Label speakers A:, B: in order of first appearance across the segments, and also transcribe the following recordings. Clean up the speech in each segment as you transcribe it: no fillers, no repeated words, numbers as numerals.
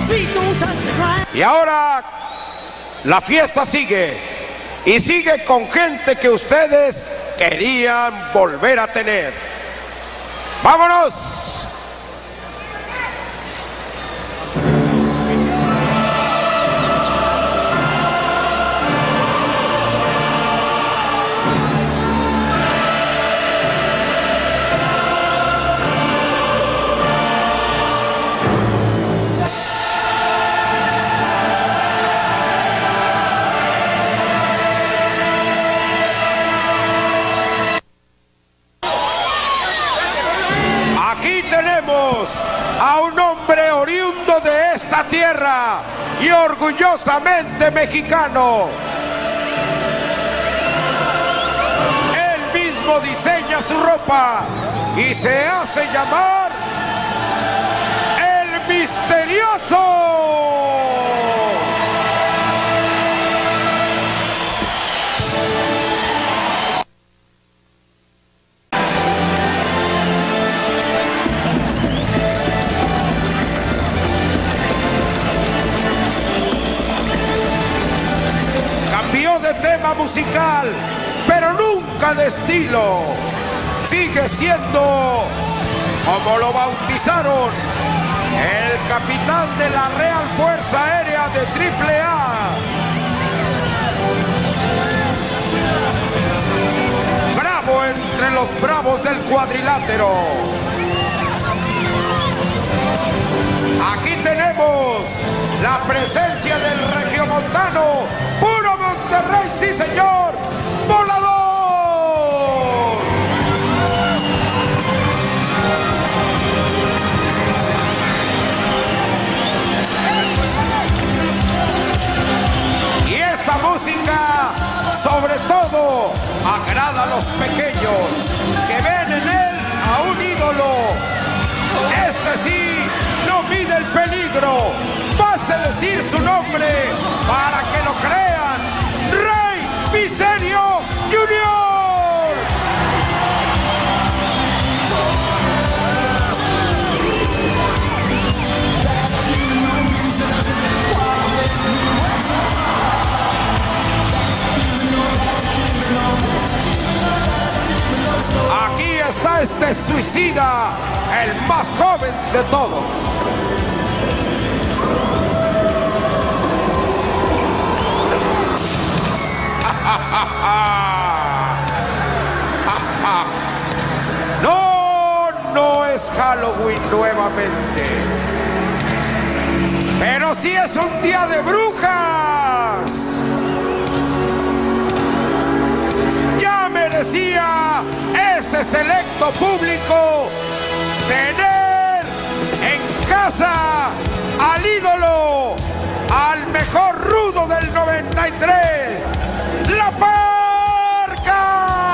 A: Y ahora la fiesta sigue, y sigue con gente que ustedes querían volver a tener. ¡Vámonos! A un hombre oriundo de esta tierra y orgullosamente mexicano. Él mismo diseña su ropa y se hace llamar el Misterioso. De tema musical, pero nunca de estilo. Sigue siendo, como lo bautizaron, el capitán de la Real Fuerza Aérea de AAA. Bravo entre los bravos del cuadrilátero. Aquí tenemos la presencia del regiomontano, puro Monterrey, sí señor, Volador. Y esta música, sobre todo, agrada a los pequeños que ven en él a un ídolo. Este sí no mide el peligro, basta decir su nombre para que lo crean. Rey Misterio Jr. Aquí está este suicida, el más joven de todos. No, no es Halloween nuevamente, pero sí es un día de brujas. Ya merecía este selecto público tener en casa al ídolo, al mejor rudo del 93, La Parca.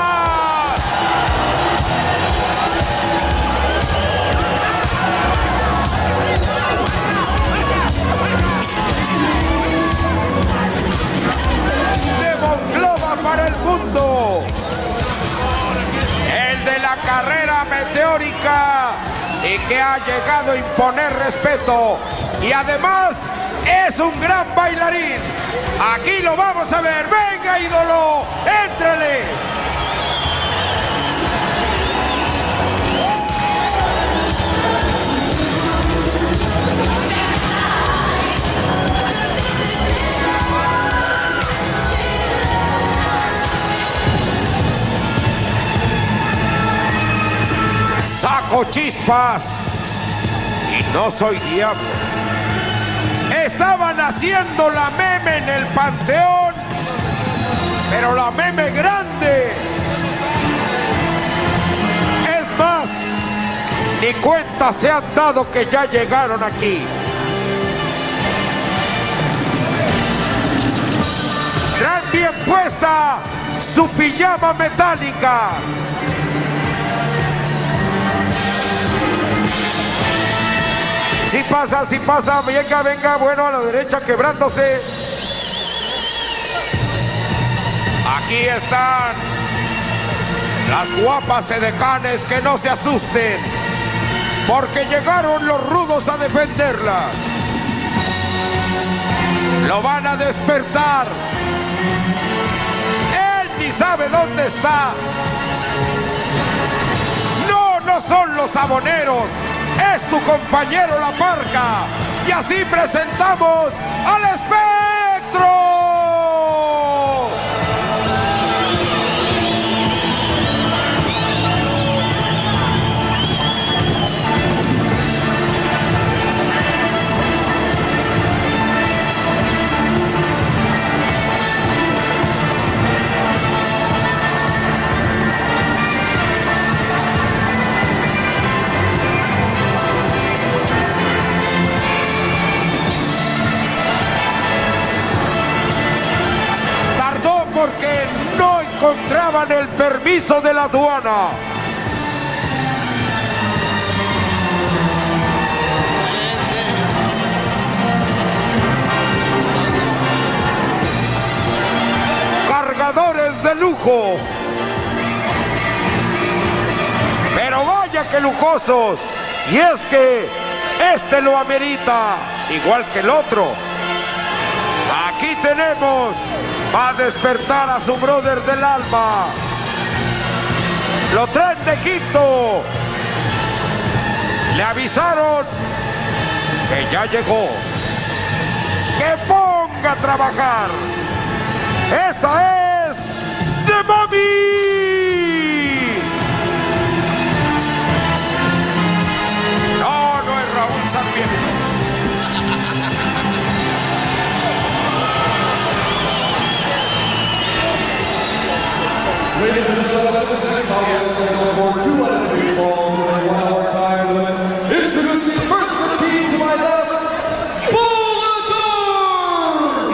A: De Monclova para el mundo, el de la carrera meteórica y que ha llegado a imponer respeto, y además es un gran bailarín. Aquí lo vamos a ver. Venga, ídolo, éntrale. Saco chispas y no soy diablo. Estaban haciendo la meme en el Panteón, pero la meme grande. Es más, ni cuenta se han dado que ya llegaron aquí. Traen bien puesta su pijama metálica. Sí pasa, venga, venga, bueno, a la derecha quebrándose. Aquí están las guapas edecanes, que no se asusten, porque llegaron los rudos a defenderlas. Lo van a despertar. Él ni sabe dónde está. No son los Saboneros, es tu compañero La Parca. Y así presentamos al Espectro. Porque no encontraban el permiso de la aduana. Cargadores de lujo. Pero vaya que lujosos. Y es que este lo amerita, igual que el otro. Aquí tenemos. Va a despertar a su brother del alma. Lo traen de Egipto. Le avisaron que ya llegó. Que ponga a trabajar. Esta es The Mummy. No es Raúl Sarmiento.
B: Ladies and gentlemen, this next bout is scheduled for 2 enemy falls with a 1 hour time limit. Introducing first the team to my left, Bulldog!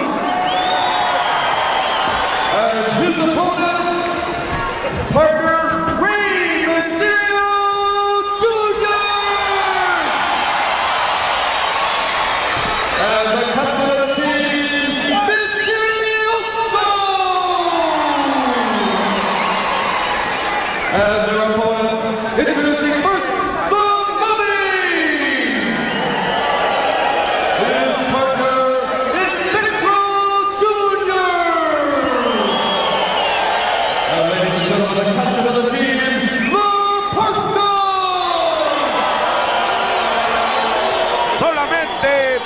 B: And his opponent, partner, Rey Mysterio Jr. And the captain of the team, Mysterioso! And their opponents, introducing first, The Mummy! His partner is Spectro Jr. And ladies and gentlemen, the captain of the team, The Parca!
A: Solamente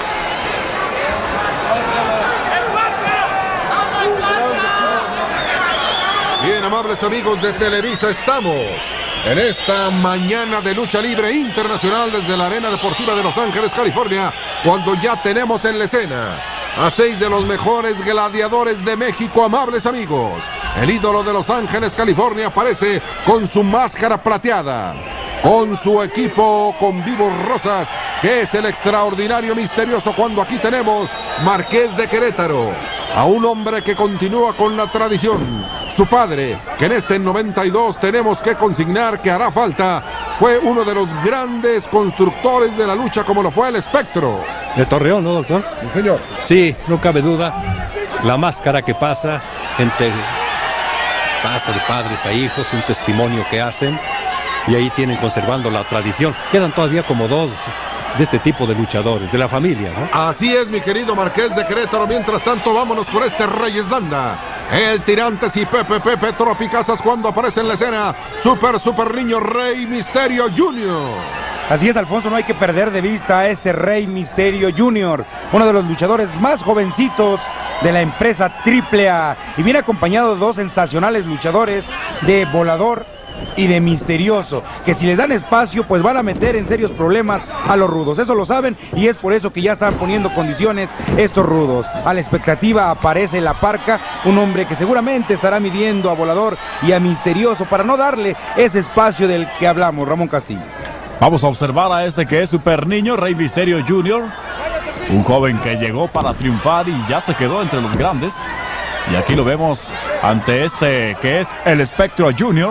C: bien, amables amigos de Televisa, estamos en esta mañana de lucha libre internacional desde la Arena Deportiva de Los Ángeles, California, cuando ya tenemos en la escena a 6 de los mejores gladiadores de México, amables amigos. El ídolo de Los Ángeles, California, aparece con su máscara plateada, con su equipo con vivos rosas, que es el extraordinario Misterioso, cuando aquí tenemos Marqués de Querétaro, a un hombre que continúa con la tradición. Su padre, que en este 92 tenemos que consignar que hará falta, fue uno de los grandes constructores de la lucha, como lo fue el Espectro.
D: De Torreón, ¿no, doctor?
C: Sí, señor.
D: Sí, no cabe duda. La máscara que pasa, gente pasa de padres a hijos, un testimonio que hacen, y ahí tienen conservando la tradición. Quedan todavía como 2 de este tipo de luchadores, de la familia, ¿no?
C: Así es, mi querido Marqués de Querétaro. Mientras tanto, vámonos con este Reyes Landa, el Tirantes y Pepe Tropicazas, cuando aparece en la escena Super Niño Rey Mysterio Jr.
E: Así es, Alfonso, no hay que perder de vista a este Rey Mysterio Jr., uno de los luchadores más jovencitos de la empresa AAA, y viene acompañado de 2 sensacionales luchadores, de Volador y de Misterioso, que si les dan espacio pues van a meter en serios problemas a los rudos. Eso lo saben, y es por eso que ya están poniendo condiciones estos rudos. A la expectativa aparece La Parca, un hombre que seguramente estará midiendo a Volador y a Misterioso para no darle ese espacio del que hablamos. Ramón Castillo.
F: Vamos a observar a este que es Super Niño Rey Mysterio Jr., un joven que llegó para triunfar y ya se quedó entre los grandes. Y aquí lo vemos ante este que es el Espectro Jr.,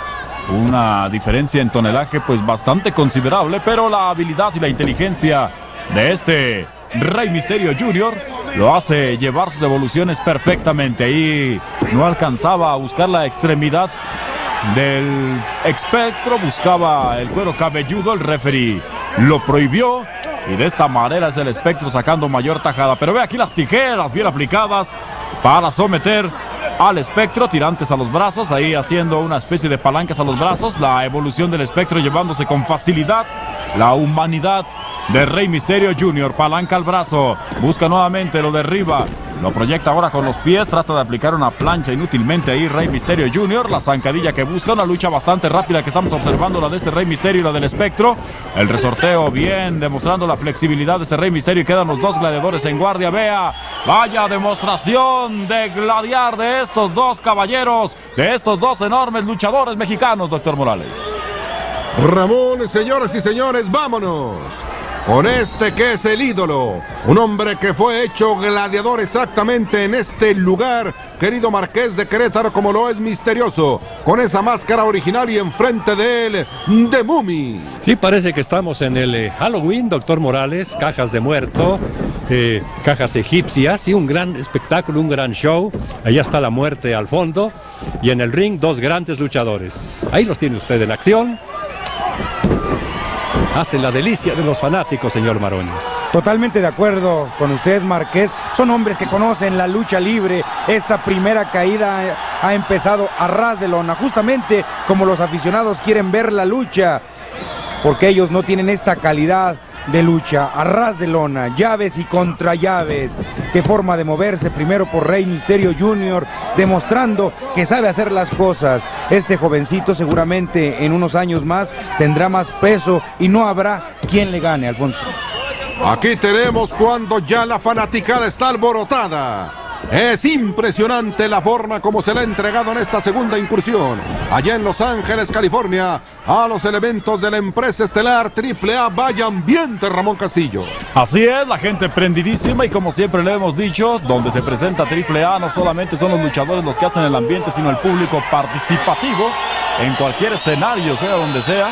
F: una diferencia en tonelaje pues bastante considerable, pero la habilidad y la inteligencia de este Rey Mysterio Jr. lo hace llevar sus evoluciones perfectamente. Ahí no alcanzaba a buscar la extremidad del Espectro, buscaba el cuero cabelludo, el referee lo prohibió y de esta manera es el Espectro sacando mayor tajada. Pero ve aquí las tijeras bien aplicadas para someter al Espectro, tirantes a los brazos, ahí haciendo una especie de palancas a los brazos. La evolución del Espectro llevándose con facilidad la humanidad de Rey Mysterio Jr. Palanca al brazo, busca nuevamente, lo derriba, lo proyecta ahora con los pies, trata de aplicar una plancha inútilmente ahí Rey Mysterio Jr. La zancadilla que busca, una lucha bastante rápida que estamos observando, la de este Rey Mysterio y la del Espectro. El resorteo bien, demostrando la flexibilidad de este Rey Mysterio, y quedan los dos gladiadores en guardia. Vea, vaya demostración de gladiar de estos dos caballeros, de estos dos enormes luchadores mexicanos, doctor Morales.
C: Ramón, señoras y señores, vámonos con este que es el ídolo, un hombre que fue hecho gladiador exactamente en este lugar, querido Marqués de Querétaro, como lo es Misterioso, con esa máscara original y enfrente de él, The Mummy.
D: Sí, parece que estamos en el Halloween, doctor Morales, cajas de muerto, cajas egipcias, y un gran espectáculo, un gran show. Allá está la muerte al fondo, y en el ring dos grandes luchadores. Ahí los tiene usted en acción. Hace la delicia de los fanáticos, señor Maroñas.
E: Totalmente de acuerdo con usted, Marqués. Son hombres que conocen la lucha libre. Esta primera caída ha empezado a ras de lona, justamente como los aficionados quieren ver la lucha, porque ellos no tienen esta calidad de lucha, a ras de lona, llaves y contra llaves. Qué forma de moverse, primero por Rey Mysterio Jr., demostrando que sabe hacer las cosas. Este jovencito seguramente en unos años más tendrá más peso y no habrá quien le gane, Alfonso.
C: Aquí tenemos cuando ya la fanaticada está alborotada. Es impresionante la forma como se le ha entregado en esta segunda incursión, allá en Los Ángeles, California, a los elementos de la empresa estelar AAA. Vaya ambiente, Ramón Castillo.
F: Así es, la gente prendidísima, y como siempre le hemos dicho, donde se presenta AAA no solamente son los luchadores los que hacen el ambiente, sino el público participativo en cualquier escenario, sea donde sea.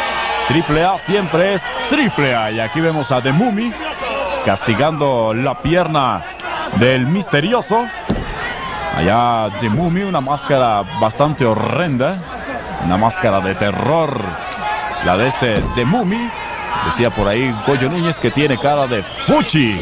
F: AAA siempre es AAA, y aquí vemos a The Mummy castigando la pierna del Misterioso. Allá The Mummy, una máscara bastante horrenda, una máscara de terror, la de este The Mummy. Decía por ahí Goyo Núñez que tiene cara de fuchi.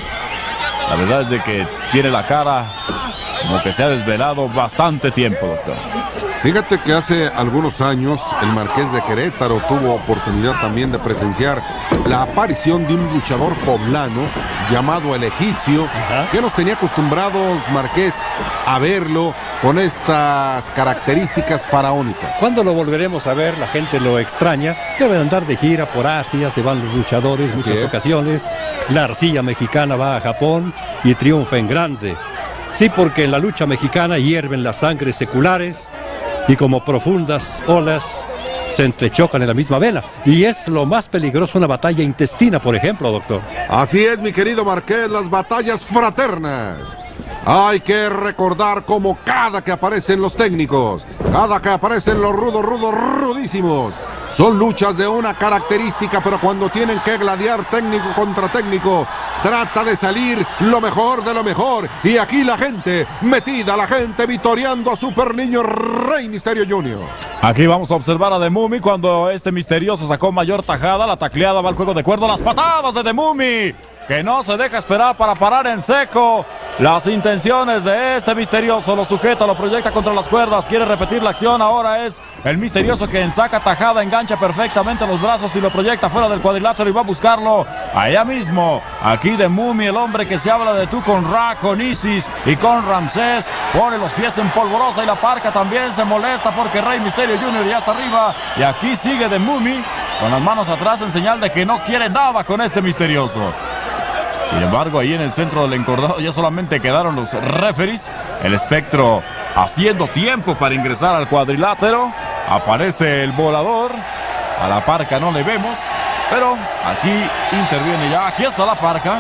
F: La verdad es de que tiene la cara como que se ha desvelado bastante tiempo, doctor.
C: Fíjate que hace algunos años el Marqués de Querétaro tuvo oportunidad también de presenciar la aparición de un luchador poblano llamado el Egipcio, que nos tenía acostumbrados, Marqués, a verlo con estas características faraónicas.
D: ¿Cuándo lo volveremos a ver? La gente lo extraña. Deben andar de gira por Asia, se van los luchadores muchas ocasiones. La arcilla mexicana va a Japón y triunfa en grande. Sí, porque en la lucha mexicana hierven las sangres seculares y como profundas olas se entrechocan en la misma vena. Y es lo más peligroso una batalla intestina, por ejemplo, doctor.
C: Así es, mi querido Marqués, las batallas fraternas. Hay que recordar cómo cada que aparecen los técnicos, cada que aparecen los rudísimos, son luchas de una característica, pero cuando tienen que gladiar técnico contra técnico, trata de salir lo mejor de lo mejor. Y aquí la gente metida, la gente vitoreando a Super Niño Rey Mysterio Jr.
F: Aquí vamos a observar a The Mummy cuando este Misterioso sacó mayor tajada. La tacleada va al juego de cuerda, las patadas de The Mummy, que no se deja esperar para parar en seco las intenciones de este Misterioso. Lo sujeta, lo proyecta contra las cuerdas, quiere repetir la acción. Ahora es el Misterioso quien saca tajada, engancha perfectamente los brazos y lo proyecta fuera del cuadrilátero y va a buscarlo allá mismo. Aquí The Mummy, el hombre que se habla de tú con Ra, con Isis y con Ramsés, pone los pies en polvorosa, y la parca también se molesta porque Rey Mysterio Jr. ya está arriba. Y aquí sigue The Mummy con las manos atrás en señal de que no quiere nada con este Misterioso. Sin embargo, ahí en el centro del encordado ya solamente quedaron los referees. El Espectro haciendo tiempo para ingresar al cuadrilátero. Aparece el volador. A la parca no le vemos, pero aquí interviene ya. Aquí está la parca,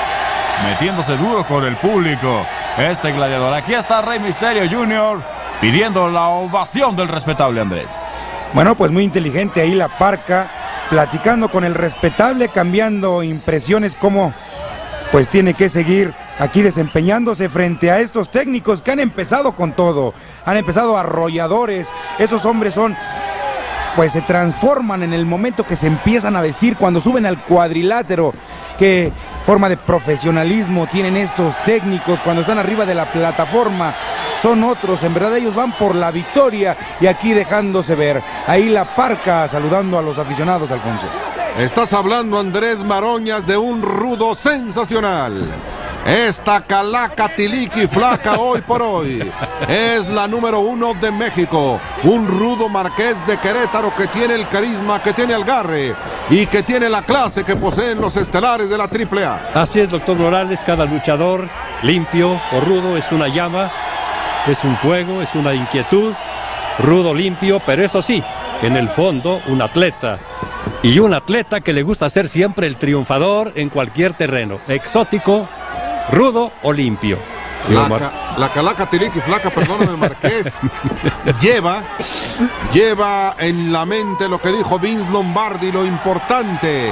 F: metiéndose duro con el público. Este gladiador. Aquí está Rey Mysterio Jr. pidiendo la ovación del respetable Andrés.
E: Bueno, pues muy inteligente ahí la parca, platicando con el respetable, cambiando impresiones, como pues tiene que seguir aquí desempeñándose frente a estos técnicos que han empezado con todo, han empezado arrolladores. Esos hombres son, pues se transforman en el momento que se empiezan a vestir, cuando suben al cuadrilátero. qué forma de profesionalismo tienen estos técnicos cuando están arriba de la plataforma. Son otros, en verdad ellos van por la victoria y aquí dejándose ver. Ahí la Parca saludando a los aficionados, Alfonso.
C: Estás hablando, Andrés Maroñas, de un rudo sensacional. Esta Calaca Tiliqui Flaca hoy por hoy es la número 1 de México. Un rudo marqués de Querétaro que tiene el carisma, que tiene el garre y que tiene la clase que poseen los estelares de la AAA.
D: Así es, doctor Morales, cada luchador, limpio o rudo, es una llama, es un fuego, es una inquietud, rudo, limpio, pero eso sí, en el fondo un atleta. Y un atleta que le gusta ser siempre el triunfador en cualquier terreno, exótico, rudo o limpio.
C: La Calaca Tiliqui Flaca, perdóname, Marqués, lleva en la mente lo que dijo Vince Lombardi, lo importante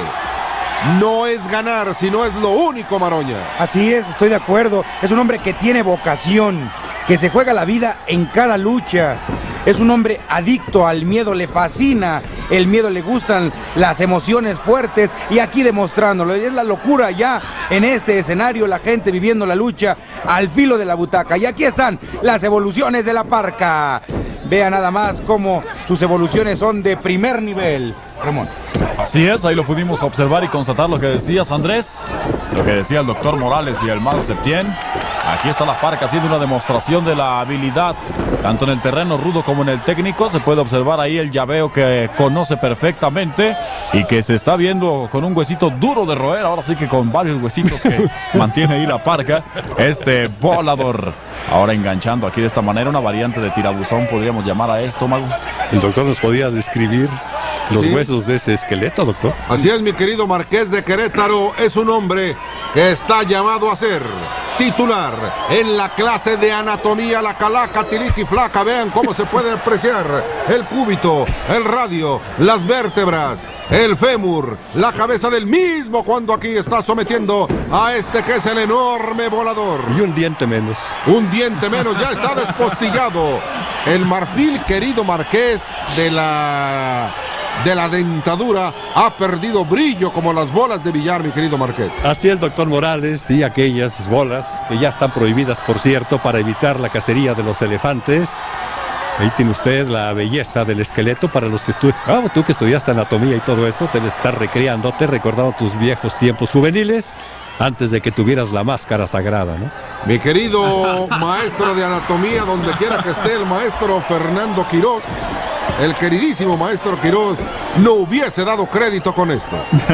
C: no es ganar, sino es lo único, Maroña.
E: Así es, estoy de acuerdo. Es un hombre que tiene vocación, que se juega la vida en cada lucha. Es un hombre adicto al miedo, le fascina el miedo, le gustan las emociones fuertes y aquí demostrándolo. Es la locura ya en este escenario, la gente viviendo la lucha al filo de la butaca. Y aquí están las evoluciones de la Parca. Vea nada más cómo sus evoluciones son de primer nivel. Ramón.
F: Así es, ahí lo pudimos observar y constatar lo que decías, Andrés, lo que decía el doctor Morales y el Mago Septién. Aquí está la Parca haciendo una demostración de la habilidad, tanto en el terreno rudo como en el técnico. Se puede observar ahí el llaveo que conoce perfectamente y que se está viendo con un huesito duro de roer, ahora sí que con varios huesitos que mantiene ahí la Parca, este volador. Ahora enganchando aquí de esta manera, una variante de tirabuzón, podríamos llamar a esto, Mago.
D: El doctor nos podía describir los huesos de ese esqueleto, doctor.
C: Así es, mi querido Marqués de Querétaro, es un hombre que está llamado a ser titular en la clase de anatomía, la Calaca Tiliqui Flaca. Vean cómo se puede apreciar el cúbito, el radio, las vértebras, el fémur, la cabeza del mismo cuando aquí está sometiendo a este que es el enorme volador.
D: Y un diente menos.
C: Un diente menos, ya está despostillado. El marfil, querido Marqués, de la dentadura ha perdido brillo como las bolas de billar, mi querido Marqués.
D: Así es, doctor Morales, y aquellas bolas que ya están prohibidas, por cierto, para evitar la cacería de los elefantes. Ahí tiene usted la belleza del esqueleto para los que tú que estudiaste anatomía y todo eso, te estás recreando, te recordando tus viejos tiempos juveniles antes de que tuvieras la máscara sagrada, ¿no?
C: Mi querido maestro de anatomía, donde quiera que esté, el maestro Fernando Quirós, el queridísimo maestro Quirós, no hubiese dado crédito con esto.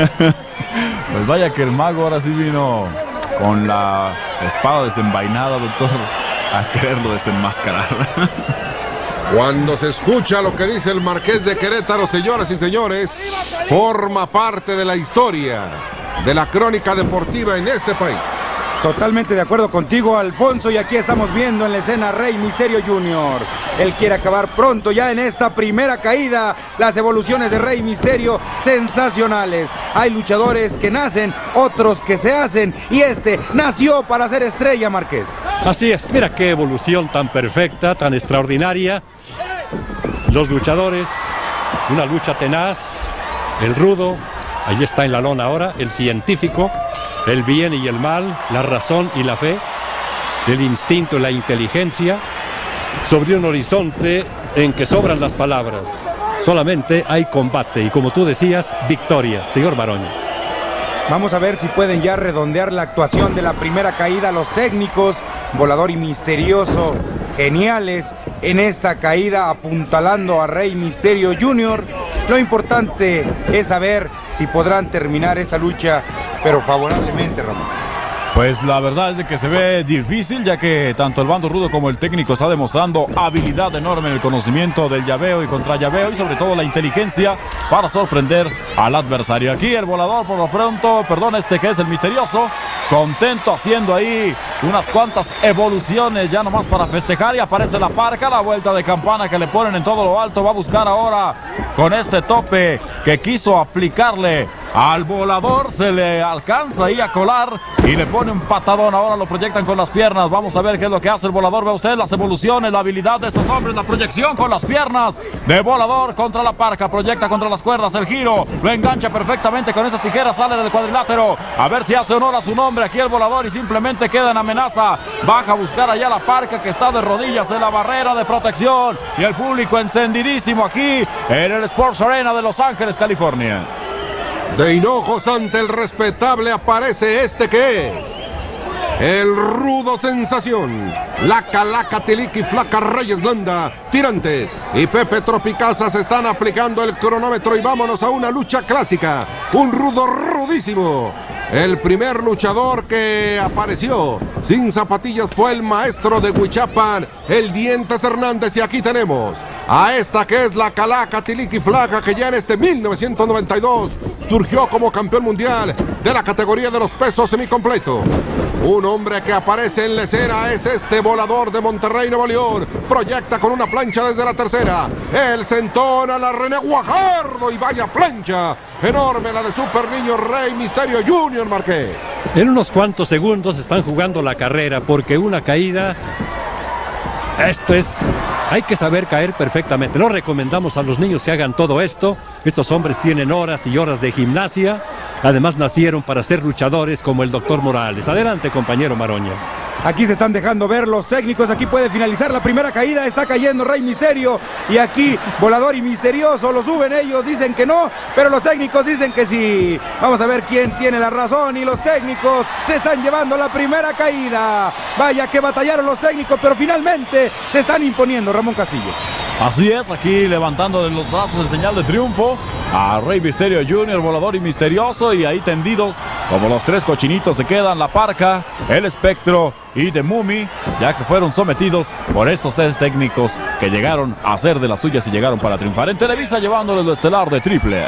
F: Pues vaya que el mago ahora sí vino con la espada desenvainada, doctor, a quererlo desenmascarar.
C: Cuando se escucha lo que dice el Marqués de Querétaro, señoras y señores, forma parte de la historia de la crónica deportiva en este país.
E: Totalmente de acuerdo contigo, Alfonso, y aquí estamos viendo en la escena Rey Misterio Jr. Él quiere acabar pronto ya en esta primera caída. Las evoluciones de Rey Misterio sensacionales. Hay luchadores que nacen, otros que se hacen, y este nació para ser estrella, Marqués.
D: Así es, mira qué evolución tan perfecta, tan extraordinaria. Los luchadores, una lucha tenaz, el rudo, ahí está en la lona ahora, el científico, el bien y el mal, la razón y la fe, el instinto y la inteligencia, sobre un horizonte en que sobran las palabras. Solamente hay combate y, como tú decías, victoria, señor Maroñas.
E: Vamos a ver si pueden ya redondear la actuación de la primera caída los técnicos, Volador y Misterioso, geniales en esta caída, apuntalando a Rey Misterio Jr. Lo importante es saber si podrán terminar esta lucha, pero favorablemente, Ramón.
F: Pues la verdad es de que se ve difícil, ya que tanto el bando rudo como el técnico está demostrando habilidad enorme en el conocimiento del llaveo y contra llaveo, y sobre todo la inteligencia para sorprender al adversario. Aquí el volador, por lo pronto, este que es el misterioso, contento haciendo ahí unas cuantas evoluciones ya nomás para festejar, y aparece la Parca, la vuelta de campana que le ponen en todo lo alto. Va a buscar ahora con este tope que quiso aplicarle Al Volador se le alcanza ahí a colar y le pone un patadón. Ahora lo proyectan con las piernas. Vamos a ver qué es lo que hace el Volador. Ve usted las evoluciones, la habilidad de estos hombres, la proyección con las piernas de Volador contra la parca. Proyecta contra las cuerdas, el giro. Lo engancha perfectamente con esas tijeras. Sale del cuadrilátero. A ver si hace honor a su nombre aquí el Volador y simplemente queda en amenaza. Baja a buscar allá la parca que está de rodillas en la barrera de protección. Y el público encendidísimo aquí en el Sports Arena de Los Ángeles, California.
C: De hinojos ante el respetable aparece este que es el rudo sensación, la Calaca Tiliki Flaca Reyes Landa, Tirantes y Pepe Tropicasa se están aplicando el cronómetro y vámonos a una lucha clásica, un rudo rudísimo. El primer luchador que apareció sin zapatillas fue el maestro de Huichapan, el Dientes Hernández, y aquí tenemos a esta que es la Calaca Tiliki Flaca, que ya en este 1992 surgió como campeón mundial de la categoría de los pesos semicompletos. Un hombre que aparece en la escena es este Volador de Monterrey, Nuevo León. Proyecta con una plancha desde la tercera. El sentón a la René Guajardo y vaya plancha enorme la de Super Niño Rey Misterio Junior Márquez.
D: En unos cuantos segundos están jugando la carrera porque una caída, esto es, hay que saber caer perfectamente. No recomendamos a los niños que hagan todo esto. Estos hombres tienen horas y horas de gimnasia. Además nacieron para ser luchadores como el Dr. Morales. Adelante, compañero Maroñas.
E: Aquí se están dejando ver los técnicos. Aquí puede finalizar la primera caída. Está cayendo Rey Misterio. Y aquí Volador y Misterioso lo suben ellos. Dicen que no, pero los técnicos dicen que sí. Vamos a ver quién tiene la razón. Y los técnicos se están llevando la primera caída. Vaya que batallaron los técnicos, pero finalmente se están imponiendo. Ramón Castillo.
F: Así es, aquí levantando los brazos en señal de triunfo a Rey Misterio Jr., Volador y Misterioso, y ahí tendidos como los tres cochinitos se quedan la Parca, el Espectro y The Mummy, ya que fueron sometidos por estos tres técnicos que llegaron a hacer de las suyas y llegaron para triunfar en Televisa, llevándoles lo estelar de AAA.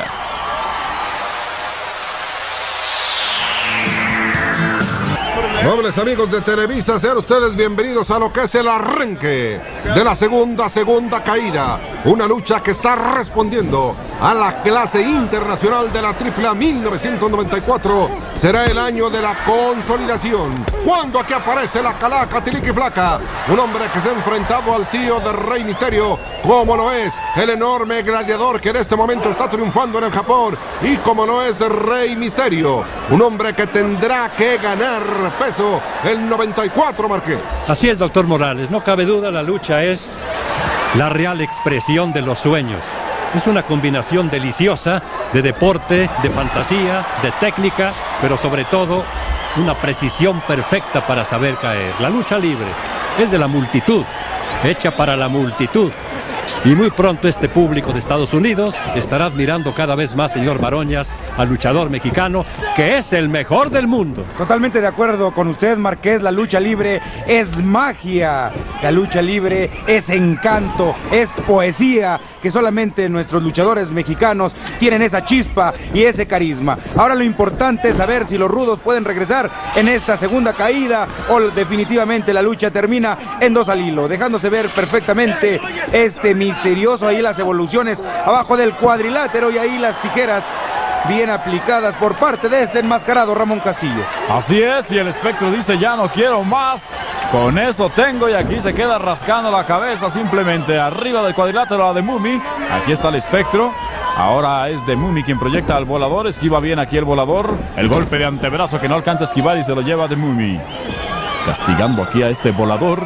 C: Nobles amigos de Televisa, sean ustedes bienvenidos a lo que es el arranque de la segunda caída. Una lucha que está respondiendo a la clase internacional de la AAA 1994. Será el año de la consolidación, cuando aquí aparece la Calaca Tiliki Flaca, un hombre que se ha enfrentado al tío de Rey Misterio, como lo es el enorme gladiador que en este momento está triunfando en el Japón, y como no es Rey Misterio, un hombre que tendrá que ganar peso el 94, Márquez.
D: Así es, doctor Morales, no cabe duda, la lucha es la real expresión de los sueños. Es una combinación deliciosa de deporte, de fantasía, de técnica, pero sobre todo una precisión perfecta para saber caer. La lucha libre es de la multitud, hecha para la multitud. Y muy pronto este público de Estados Unidos estará admirando cada vez más, señor Maroñas, al luchador mexicano, que es el mejor del mundo.
E: Totalmente de acuerdo con usted, Márquez. La lucha libre es magia. La lucha libre es encanto, es poesía, que solamente nuestros luchadores mexicanos tienen esa chispa y ese carisma. Ahora lo importante es saber si los rudos pueden regresar en esta segunda caída o definitivamente la lucha termina en 2 al hilo, dejándose ver perfectamente este Misterioso, ahí las evoluciones abajo del cuadrilátero y ahí las tijeras bien aplicadas por parte de este enmascarado Ramón Castillo.
F: Así es, y el Espectro dice ya no quiero más, con eso tengo, y aquí se queda rascando la cabeza simplemente arriba del cuadrilátero de Mummy. Aquí está el Espectro. Ahora es The Mummy quien proyecta al Volador, esquiva bien aquí el Volador, el golpe de antebrazo que no alcanza a esquivar y se lo lleva The Mummy, castigando aquí a este Volador,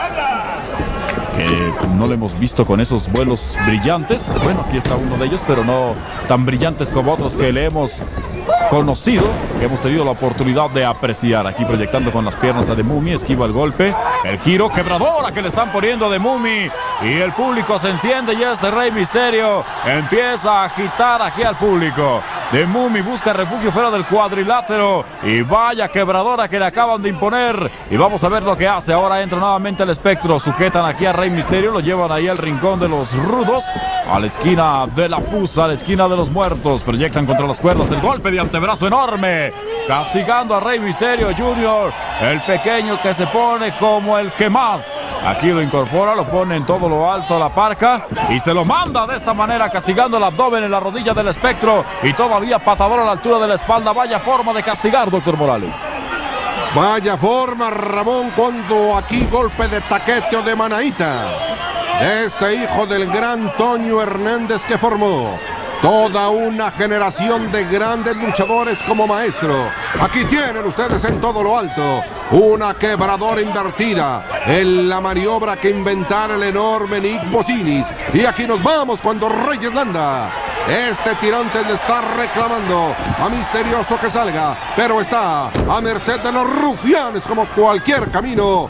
F: que no lo hemos visto con esos vuelos brillantes. Bueno, aquí está uno de ellos, pero no tan brillantes como otros que le hemos conocido, que hemos tenido la oportunidad de apreciar. Aquí proyectando con las piernas a The Mummy, esquiva el golpe, el giro quebradora que le están poniendo a The Mummy, y el público se enciende, y este Rey Misterio empieza a agitar aquí al público. The Mummy busca refugio fuera del cuadrilátero, y vaya quebradora que le acaban de imponer, y vamos a ver lo que hace. Ahora entra nuevamente el Espectro, sujetan aquí a Rey Misterio, lo llevan ahí al rincón de los rudos, a la esquina de la pusa, a la esquina de los muertos, proyectan contra las cuerdas el golpe de antebrazo enorme, castigando a Rey Misterio Jr., el pequeño que se pone como el que más. Aquí lo incorpora, lo pone en todo lo alto a la Parca, y se lo manda de esta manera, castigando el abdomen en la rodilla del Espectro, y todavía todavía patador a la altura de la espalda. Vaya forma de castigar, doctor Morales.
C: Vaya forma, Ramón, cuando aquí golpe de taquete o de manaíta. Este hijo del gran Toño Hernández que formó toda una generación de grandes luchadores como maestro. Aquí tienen ustedes en todo lo alto una quebradora invertida en la maniobra que inventara el enorme Nick Bocinis. Y aquí nos vamos cuando Reyes Landa. Este tirante le está reclamando a Misterioso que salga, pero está a merced de los rufianes como cualquier camino.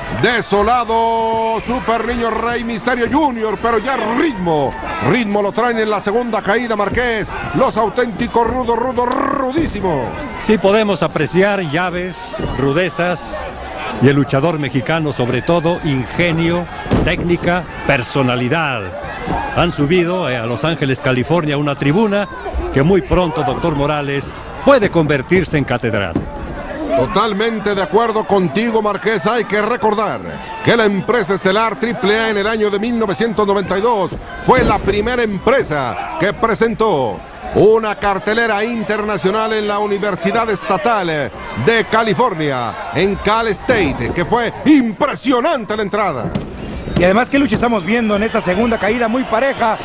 C: Desolado Super Niño Rey Misterio Junior, pero ya ritmo lo traen en la segunda caída, Marqués. Los auténticos rudísimos.
D: Sí podemos apreciar llaves, rudezas y el luchador mexicano sobre todo ingenio, técnica, personalidad. Han subido a Los Ángeles, California, una tribuna que muy pronto, doctor Morales, puede convertirse en catedral.
C: Totalmente de acuerdo contigo, Marqués. Hay que recordar que la empresa estelar AAA en el año de 1992 fue la primera empresa que presentó una cartelera internacional en la Universidad Estatal de California, en Cal State, que fue impresionante la entrada.
E: Y además, ¿qué lucha estamos viendo en esta segunda caída? Muy pareja.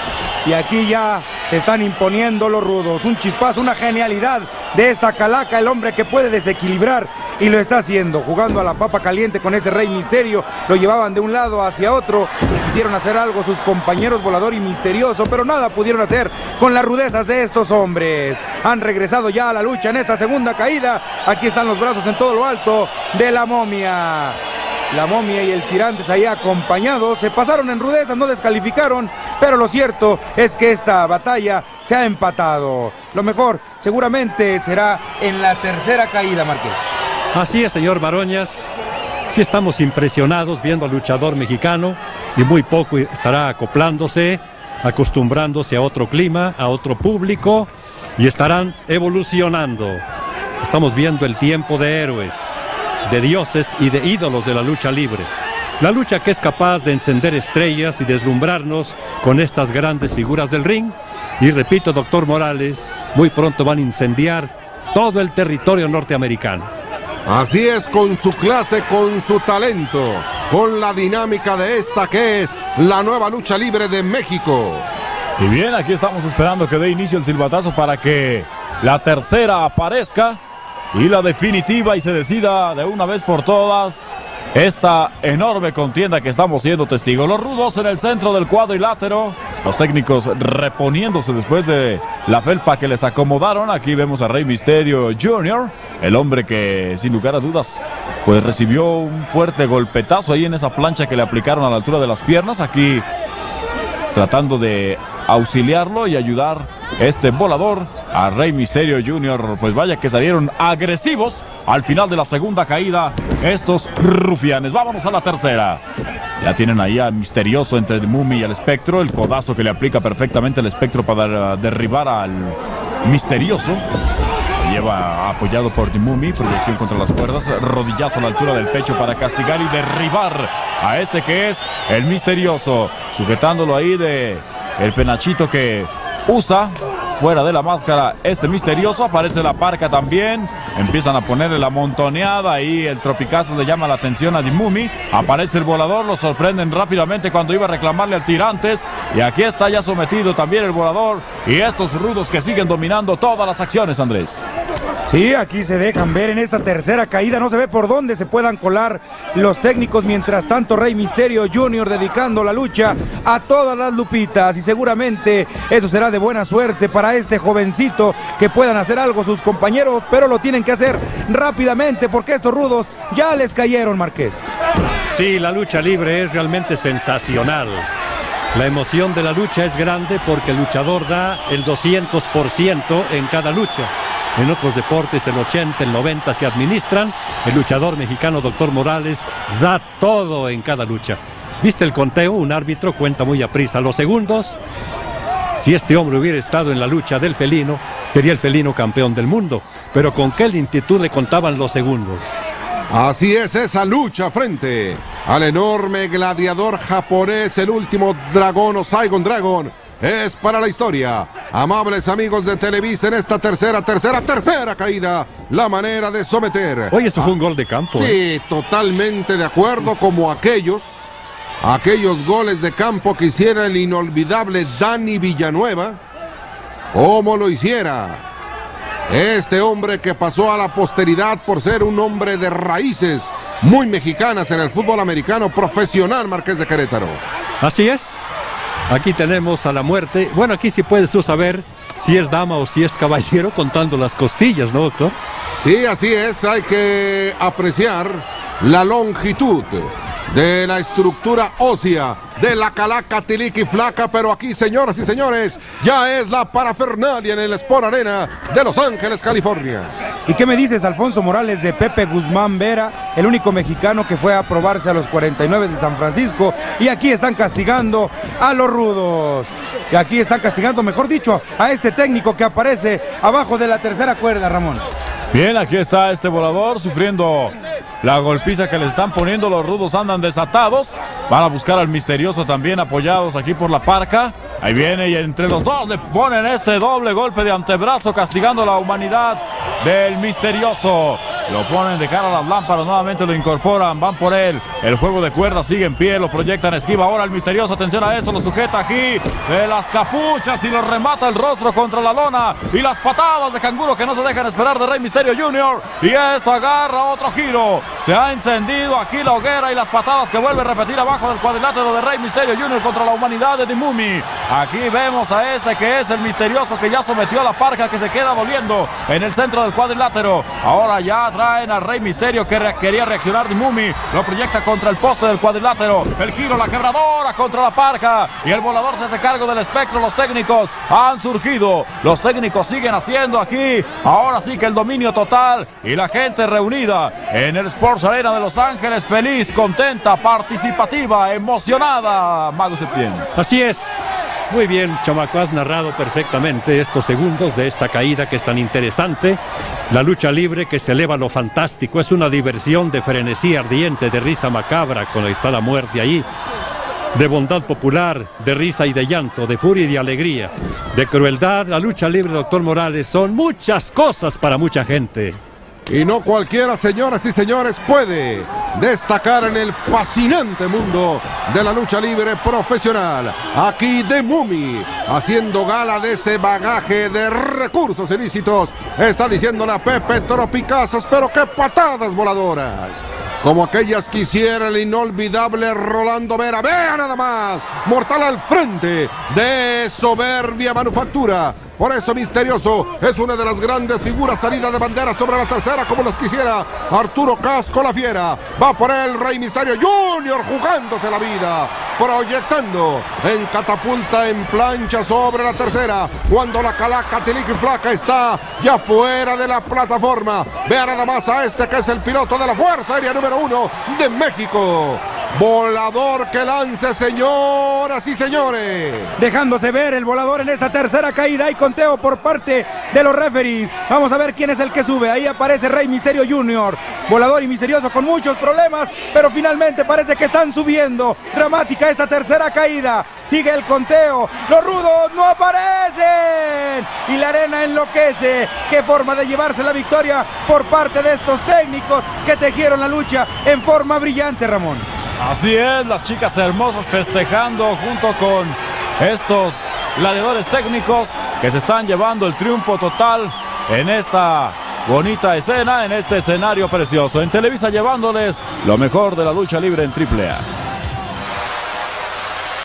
E: Y aquí ya se están imponiendo los rudos. Un chispazo, una genialidad de esta calaca. El hombre que puede desequilibrar y lo está haciendo. Jugando a la papa caliente con este Rey Misterio. Lo llevaban de un lado hacia otro. Quisieron hacer algo sus compañeros Volador y Misterioso, pero nada pudieron hacer con las rudezas de estos hombres. Han regresado ya a la lucha en esta segunda caída. Aquí están los brazos en todo lo alto de la momia. La momia y el tirantes ahí acompañados se pasaron en rudezas, no descalificaron, pero lo cierto es que esta batalla se ha empatado. Lo mejor seguramente será en la tercera caída, Marqués.
D: Así es, señor Baroñas. Sí estamos impresionados viendo al luchador mexicano y muy poco estará acoplándose, acostumbrándose a otro clima, a otro público y estarán evolucionando. Estamos viendo el tiempo de héroes, de dioses y de ídolos de la lucha libre. La lucha que es capaz de encender estrellas y deslumbrarnos con estas grandes figuras del ring. Y repito, doctor Morales, muy pronto van a incendiar todo el territorio norteamericano.
C: Así es, con su clase, con su talento, con la dinámica de esta que es la nueva lucha libre de México.
F: Y bien, aquí estamos esperando que dé inicio el silbatazo para que la tercera aparezca y la definitiva y se decida de una vez por todas esta enorme contienda que estamos siendo testigos. Los rudos en el centro del cuadrilátero, los técnicos reponiéndose después de la felpa que les acomodaron. Aquí vemos a Rey Misterio Jr., el hombre que sin lugar a dudas pues recibió un fuerte golpetazo ahí en esa plancha que le aplicaron a la altura de las piernas. Aquí tratando de auxiliarlo y ayudar este volador a Rey Misterio Jr. Pues vaya que salieron agresivos al final de la segunda caída estos rufianes. Vámonos a la tercera. Ya tienen ahí al Misterioso entre el Mummy y el Espectro. El codazo que le aplica perfectamente el Espectro para derribar al Misterioso. Lleva apoyado por The Mummy, proyección contra las cuerdas, rodillazo a la altura del pecho para castigar y derribar a este que es el Misterioso, sujetándolo ahí de el penachito que usa fuera de la máscara este Misterioso. Aparece la parca también, empiezan a ponerle la montoneada y el tropicazo le llama la atención a The Mummy. Aparece el volador, lo sorprenden rápidamente cuando iba a reclamarle al tirantes y aquí está ya sometido también el volador y estos rudos que siguen dominando todas las acciones, Andrés.
E: Sí, aquí se dejan ver en esta tercera caída, no se ve por dónde se puedan colar los técnicos. Mientras tanto, Rey Misterio Jr. dedicando la lucha a todas las lupitas y seguramente eso será de buena suerte para este jovencito, que puedan hacer algo sus compañeros, pero lo tienen que hacer rápidamente porque estos rudos ya les cayeron, Marqués.
D: Sí, la lucha libre es realmente sensacional. La emoción de la lucha es grande porque el luchador da el 200% en cada lucha. En otros deportes el 80, el 90 se administran. El luchador mexicano, doctor Morales, da todo en cada lucha. ¿Viste el conteo? Un árbitro cuenta muy aprisa los segundos. Si este hombre hubiera estado en la lucha del felino, sería el felino campeón del mundo. Pero con qué lentitud le contaban los segundos.
C: Así es esa lucha frente al enorme gladiador japonés, el último dragón o Saigon Dragon, es para la historia. Amables amigos de Televisa, en esta tercera caída, la manera de someter.
D: Oye, eso fue un gol de campo.
C: Sí, totalmente de acuerdo, como aquellos goles de campo que hiciera el inolvidable Dani Villanueva, como lo hiciera este hombre que pasó a la posteridad por ser un hombre de raíces muy mexicanas en el fútbol americano profesional, Marqués de Querétaro.
D: Así es. Aquí tenemos a la muerte. Bueno, aquí sí puedes tú saber si es dama o si es caballero contando las costillas, ¿no, doctor?
C: Sí, así es. Hay que apreciar la longitud de la estructura ósea de la calaca tiliqui flaca, pero aquí, señoras y señores, ya es la parafernalia en el Sport Arena de Los Ángeles, California.
E: ¿Y qué me dices, Alfonso Morales, de Pepe Guzmán Vera, el único mexicano que fue a probarse a los 49 de San Francisco? Y aquí están castigando a los rudos. Y aquí están castigando, mejor dicho, a este técnico que aparece abajo de la tercera cuerda, Ramón.
F: Bien, aquí está este volador sufriendo la golpiza que le están poniendo. Los rudos andan desatados. Van a buscar al misterioso también, apoyados aquí por la parca. Ahí viene y entre los dos le ponen este doble golpe de antebrazo, castigando la humanidad del misterioso. Lo ponen de cara a las lámparas, nuevamente lo incorporan, van por él. El juego de cuerdas sigue en pie, lo proyectan, esquiva ahora el misterioso. Atención a esto, lo sujeta aquí de las capuchas y lo remata el rostro contra la lona. Y las patadas de canguro que no se dejan esperar de Rey Misterio Jr. Y esto agarra otro giro. Se ha encendido aquí la hoguera y las patadas que vuelve a repetir abajo del cuadrilátero de Rey Misterio Jr. contra la humanidad de The Mummy. Aquí vemos a este que es el misterioso que ya sometió a la parca, que se queda doliendo en el centro del cuadrilátero. Ahora ya traen a Rey Misterio que quería reaccionar The Mummy. Lo proyecta contra el poste del cuadrilátero. El giro, la quebradora contra la parca. Y el volador se hace cargo del espectro. Los técnicos han surgido. Los técnicos siguen haciendo aquí. Ahora sí que el dominio total. Y la gente reunida en el Sports Arena de Los Ángeles. Feliz, contenta, participativa, emocionada. Mago Septién.
D: Así es. Muy bien, chamaco, has narrado perfectamente estos segundos de esta caída que es tan interesante. La lucha libre que se eleva a lo fantástico. Es una diversión de frenesí ardiente, de risa macabra, con ahí está la muerte ahí. De bondad popular, de risa y de llanto, de furia y de alegría, de crueldad. La lucha libre, doctor Morales, son muchas cosas para mucha gente.
C: Y no cualquiera, señoras y señores, puede destacar en el fascinante mundo de la lucha libre profesional. Aquí The Mummy, haciendo gala de ese bagaje de recursos ilícitos, está diciéndole a Pepe Tropicazos, pero qué patadas voladoras, como aquellas que hiciera el inolvidable Rolando Vera. Vea nada más, mortal al frente de soberbia manufactura. Por eso Misterioso es una de las grandes figuras salida de bandera sobre la tercera, como las quisiera Arturo Casco la Fiera. Va por él Rey Misterio Jr. jugándose la vida, proyectando en catapulta en plancha sobre la tercera, cuando la calaca tiliqui flaca está ya fuera de la plataforma. Vea nada más a este que es el piloto de la Fuerza Aérea número 1 de México. Volador que lance, señoras y señores.
E: Dejándose ver el volador en esta tercera caída. Hay conteo por parte de los referees. Vamos a ver quién es el que sube. Ahí aparece Rey Misterio Jr. Volador y misterioso con muchos problemas, pero finalmente parece que están subiendo. Dramática esta tercera caída. Sigue el conteo. Los rudos no aparecen. Y la arena enloquece. Qué forma de llevarse la victoria por parte de estos técnicos que tejieron la lucha en forma brillante, Ramón.
F: Así es, las chicas hermosas festejando junto con estos gladiadores técnicos que se están llevando el triunfo total en esta bonita escena, en este escenario precioso. En Televisa, llevándoles lo mejor de la lucha libre en AAA.